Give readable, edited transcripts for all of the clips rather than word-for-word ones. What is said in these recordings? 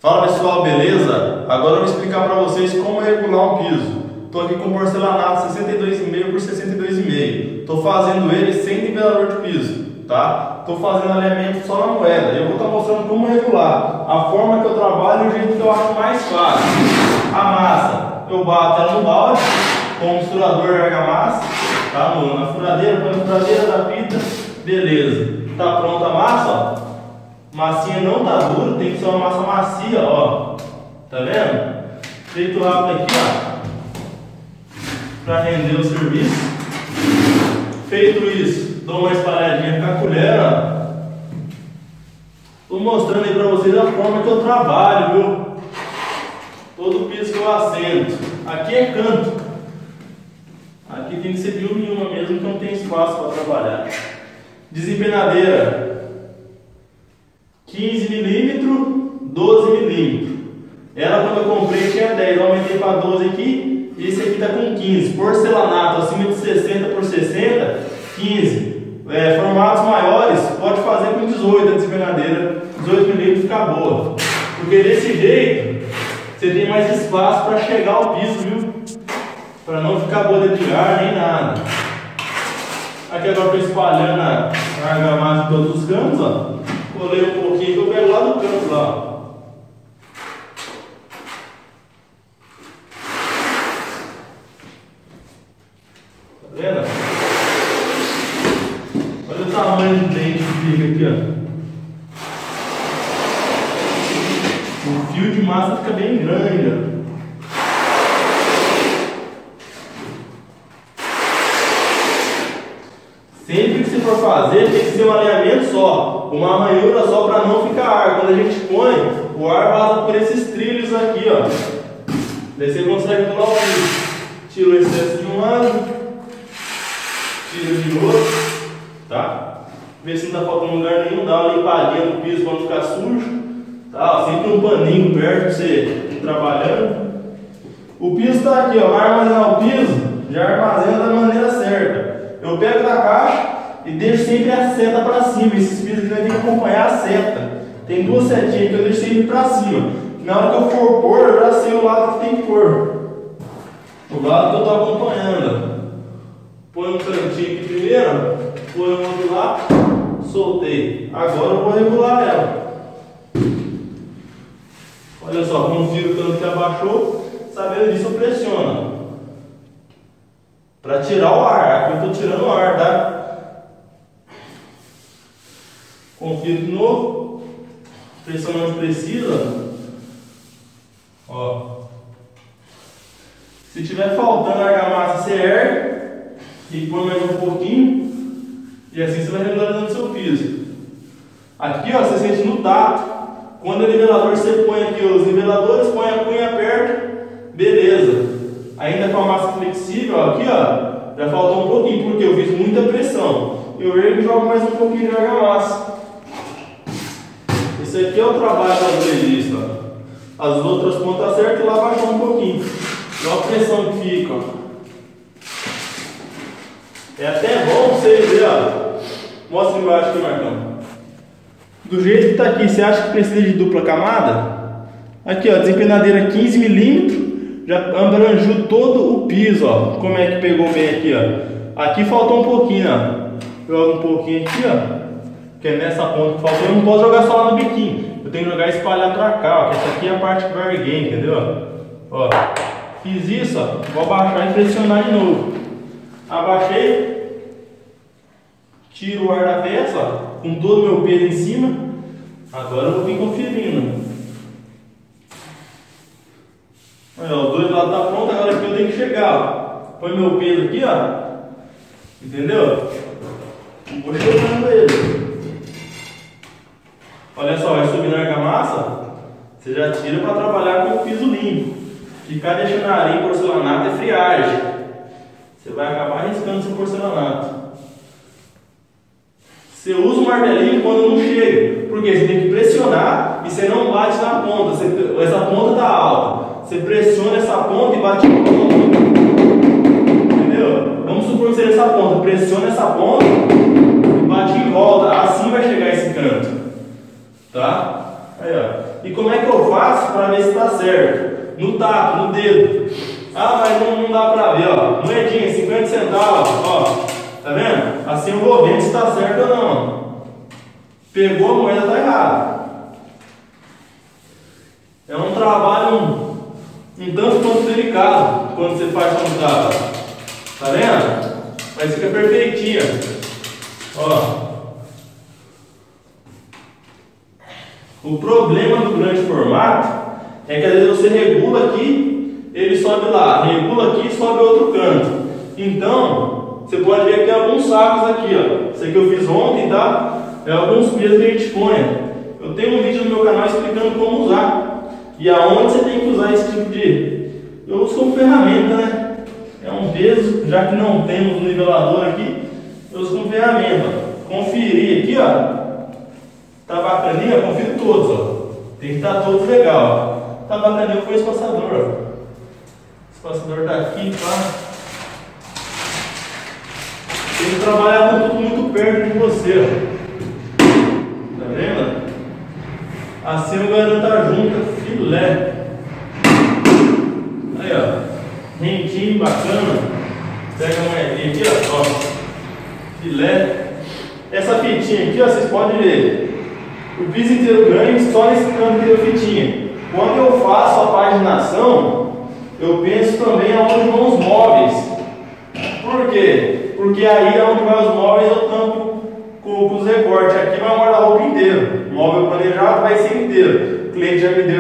Fala pessoal, beleza? Agora eu vou explicar para vocês como regular um piso. Estou aqui com porcelanato 62,5 por 62,5. Estou fazendo ele sem nivelador de piso, tá? Estou fazendo alinhamento só na moeda. Eu vou estar mostrando como regular, a forma que eu trabalho e o jeito que eu acho mais fácil. A massa, eu bato ela no balde com o misturador de argamassa, tá? Na furadeira, põe na furadeira da fita, beleza. Tá pronta a massa, ó. Massinha não tá dura, tem que ser uma massa macia, ó. Tá vendo? Feito rápido aqui, ó, pra render o serviço. Feito isso, dou uma espalhadinha com a colher, ó. Tô mostrando aí pra vocês a forma que eu trabalho, viu? Todo o piso que eu assento. Aqui é canto. Aqui tem que ser de uma em uma mesmo, que não tem espaço para trabalhar. Desempenadeira 15 mm, 12 mm. Ela, quando eu comprei, tinha 10, eu aumentei para 12 aqui. E esse aqui está com 15. Porcelanato acima de 60 por 60, 15. Formatos maiores, pode fazer com 18 a desempenadeira. 18 mm fica boa. Porque desse jeito, você tem mais espaço para chegar ao piso, viu? Para não ficar bolha de ar nem nada. Aqui agora estou espalhando a argamassa em todos os cantos, ó. Colei um pouquinho que eu pego lá do canto lá. Tá vendo? Olha o tamanho do dente que fica aqui, ó. O fio de massa fica bem grande, ó. Sempre que você for fazer, tem que ser um alinhamento só, uma arranhura só para não ficar ar. Quando a gente põe, o ar vaza por esses trilhos aqui, ó. Daí você consegue pular o piso. Tira o excesso de um lado, tira de outro, tá? Vê se não tá faltando lugar nenhum, dá uma limpadinha no piso para não ficar sujo, tá? Sempre um paninho perto para você ir trabalhando. O piso tá aqui, ó. Vai armazenar o piso, já armazena da maneira certa. Eu pego da caixa e deixo sempre a seta para cima. Esses pisos aqui vai ter que acompanhar a seta. Tem duas setinhas que eu deixo sempre para cima. Na hora que eu for pôr, eu já sei o lado que tem que pôr. O lado que eu estou acompanhando. Põe um cantinho aqui primeiro, põe o outro lá, soltei. Agora eu vou regular ela. Olha só, confiro o tanto que abaixou. Sabendo disso, eu pressiono para tirar o ar. Aqui eu estou tirando o ar, tá? Confiro de novo. Pressiona onde precisa. Ó. Se tiver faltando argamassa, você ergue e põe mais um pouquinho. E assim você vai regularizando o seu piso. Aqui, ó, você sente no tato. Quando o nivelador você põe aqui os niveladores, põe a cunha perto, beleza. Ainda com a massa flexível, ó, aqui, ó, já faltou um pouquinho, porque eu fiz muita pressão. Eu ergo e jogo mais um pouquinho de argamassa. Esse aqui é o trabalho da playlist, ó. As outras pontas certas e lá baixou um pouquinho. Olha a pressão que fica, ó. É até bom vocês verem, ó. Mostra embaixo aqui, Marcão. Do jeito que tá aqui, você acha que precisa de dupla camada? Aqui, ó, desempenadeira 15 mm. Já abrangiu todo o piso, ó. Como é que pegou bem aqui, ó. Aqui faltou um pouquinho, ó. Joga um pouquinho aqui, ó. Que é nessa ponta que faltou. Eu não posso jogar só lá no biquinho. Eu tenho que jogar e espalhar pra cá, ó. Que essa aqui é a parte que eu erguei, entendeu? Ó. Fiz isso, ó. Vou abaixar e pressionar de novo. Abaixei. Tiro o ar da peça, ó. Com todo o meu peso em cima. Agora eu vou vir conferindo. Olha, os dois lados tá pronto, agora aqui eu tenho que chegar, ó. Põe meu peso aqui, ó. Entendeu? Vou chegando ele. Olha só, vai subir na argamassa, você já tira para trabalhar com o piso limpo. Ficar deixando a areia em porcelanato é friagem. Você vai acabar riscando seu porcelanato. Você usa o martelinho quando não chega, porque você tem que pressionar e você não bate na ponta. Essa ponta está alta. Você pressiona essa ponta e bate na ponta. Entendeu? Vamos supor que seja essa ponta. Pressiona essa ponta e bate em volta. Assim vai chegar esse canto. Tá? Aí, ó. E como é que eu faço para ver se está certo? No tato, no dedo. Ah, mas não dá para ver, ó. Moedinha, 50 centavos, ó. Tá vendo? Assim eu vou ver se está certo ou não. Pegou a moeda, tá errado. É um trabalho um tanto quanto delicado quando você faz com o tato. Tá vendo? Mas fica perfeitinha. Ó. O problema do grande formato é que às vezes você regula aqui, ele sobe lá, regula aqui e sobe outro canto. Então, você pode ver aqui alguns sacos aqui, ó. Isso aqui eu fiz ontem, tá? É alguns pesos que a gente põe. Eu tenho um vídeo no meu canal explicando como usar e aonde você tem que usar esse tipo de... Eu uso como ferramenta, né? É um peso, já que não temos um nivelador aqui, eu uso como ferramenta. Conferir aqui, ó. Tá bacaninha? Confiro todos, ó. Tem que estar todos legal. Tá bacaninha foi o espaçador, ó. O espaçador tá aqui, tá? Tem que trabalhar com tudo muito perto de você, ó. Tá vendo? Assim eu garanto a junta filé. Aí, ó. Rentinho, bacana. Pega a moedinha aqui, ó. Filé. Essa fitinha aqui, ó, vocês podem ver. O piso inteiro ganho só nesse canto que eu fitinha. Quando eu faço a paginação, eu penso também aonde vão os móveis. Por quê? Porque aí aonde vai os móveis eu tampo com os recortes. Aqui vai o guarda-roupa inteiro. O móvel planejado vai ser inteiro. O cliente já me deu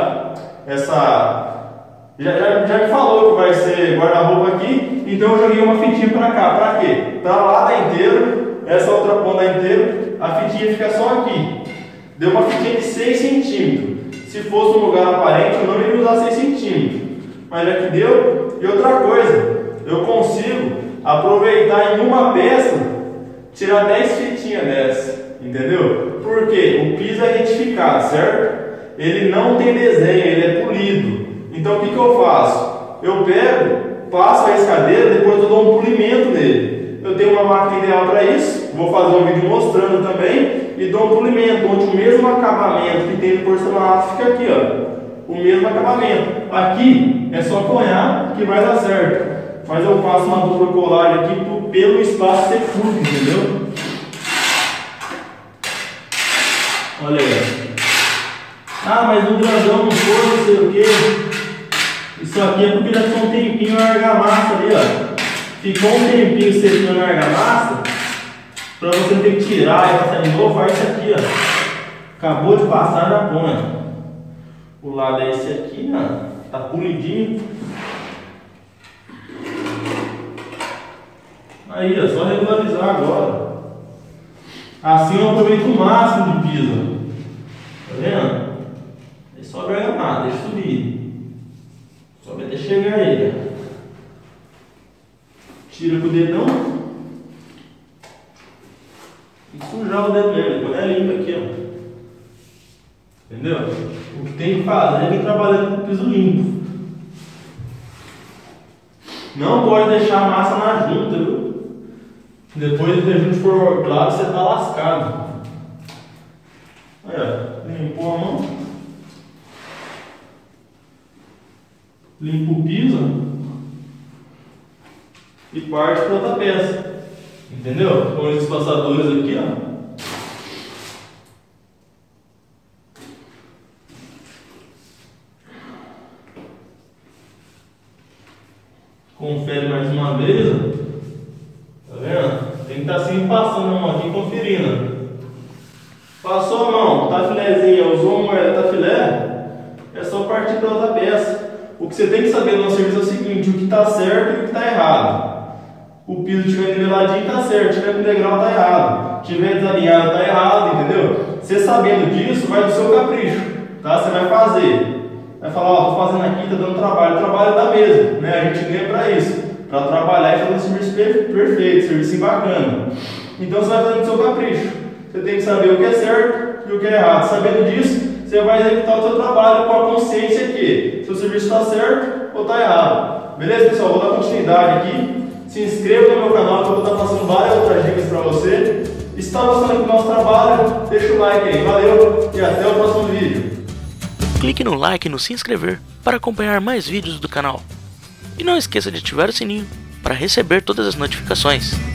já me falou que vai ser guarda-roupa aqui. Então eu joguei uma fitinha pra cá. Pra quê? Pra lá dá inteiro. Essa outra ponta dá inteiro. A fitinha fica só aqui. Deu uma fitinha de 6 centímetros. Se fosse um lugar aparente, eu não iria usar 6 centímetros. Mas já que deu. E outra coisa, eu consigo aproveitar em uma peça, tirar 10 fitinhas dessa. Entendeu? Por quê? O piso é retificado, certo? Ele não tem desenho, ele é polido. Então o que eu faço? Eu pego, passo a escadeira, depois eu dou um polimento nele. Eu tenho uma máquina ideal para isso. Vou fazer um vídeo mostrando também. E dou um polimento, onde o mesmo acabamento que tem no porcelanato fica aqui, ó. O mesmo acabamento. Aqui é só cunhar que vai dar certo. Mas eu passo uma dupla colagem aqui pelo espaço ser curto, entendeu? Olha aí. Ah, mas no grandão não foi, não sei o que. Isso aqui é porque já ficou um tempinho na argamassa ali, ó. Ficou um tempinho secando na argamassa. Para você ter que tirar e passar de novo, faz isso aqui, ó. Acabou de passar na ponta. O lado é esse aqui, ó. Tá polidinho. Aí, é só regularizar agora. Assim eu aproveito o máximo de piso. Tá vendo? Aí sobe a argamassa, deixa subir. Sobe até chegar aí, ó. Tira com o dedão. E sujar o dedo mesmo, depois é limpo aqui, ó. Entendeu? O que tem que fazer é vir trabalhando com o piso limpo. Não pode deixar a massa na junta, viu? Depois que a gente for claro, você tá lascado. Aí, ó, limpou a mão. Limpa o piso e parte para outra peça. Entendeu? Com esses passadores aqui, ó. Confere mais uma vez, ó. Tá vendo? Tem que estar sempre passando a mão aqui e conferindo. Passou a mão, tá filézinha, usou uma moeda, tá filé, é só partir para outra peça. O que você tem que saber no serviço é o seguinte: o que está certo e o que está errado. O piso estiver niveladinho, tá certo. Tiver com degrau, tá errado. Tiver desalinhado, tá errado, entendeu? Você sabendo disso, vai do seu capricho, tá? Você vai fazer. Vai falar, ó, tô fazendo aqui, tá dando trabalho. O trabalho dá mesmo, né? A gente ganha pra isso. Pra trabalhar e fazer um serviço perfeito, serviço bacana. Então você vai fazendo do seu capricho. Você tem que saber o que é certo e o que é errado. Sabendo disso, você vai executar o seu trabalho com a consciência que seu serviço está certo ou está errado. Beleza, pessoal? Vou dar continuidade aqui. Se inscreva no meu canal que eu vou estar passando várias outras dicas para você. E se está gostando do nosso trabalho, deixa o like aí. Valeu e até o próximo vídeo. clique no like e no se inscrever para acompanhar mais vídeos do canal. E não esqueça de ativar o sininho para receber todas as notificações.